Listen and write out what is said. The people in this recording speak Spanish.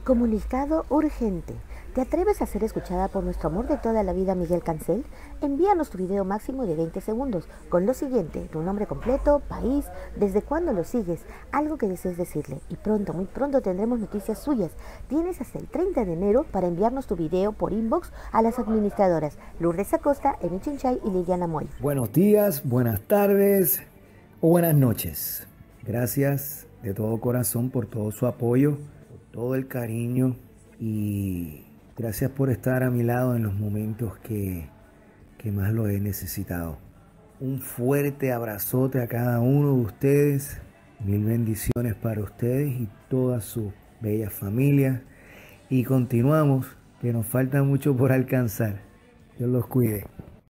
Comunicado urgente. ¿Te atreves a ser escuchada por nuestro amor de toda la vida, Miguel Cancel? Envíanos tu video máximo de 20 segundos con lo siguiente: tu nombre completo, país, desde cuándo lo sigues, algo que desees decirle. Y pronto, muy pronto tendremos noticias suyas. Tienes hasta el 30 de enero para enviarnos tu video por inbox a las administradoras Lourdes Acosta, Emi Chinchay y Liliana Moy. Buenos días, buenas tardes o buenas noches. Gracias de todo corazón por todo su apoyo, por todo el cariño y gracias por estar a mi lado en los momentos que más lo he necesitado. Un fuerte abrazote a cada uno de ustedes. Mil bendiciones para ustedes y toda su bella familia. Y continuamos, que nos falta mucho por alcanzar. Dios los cuide.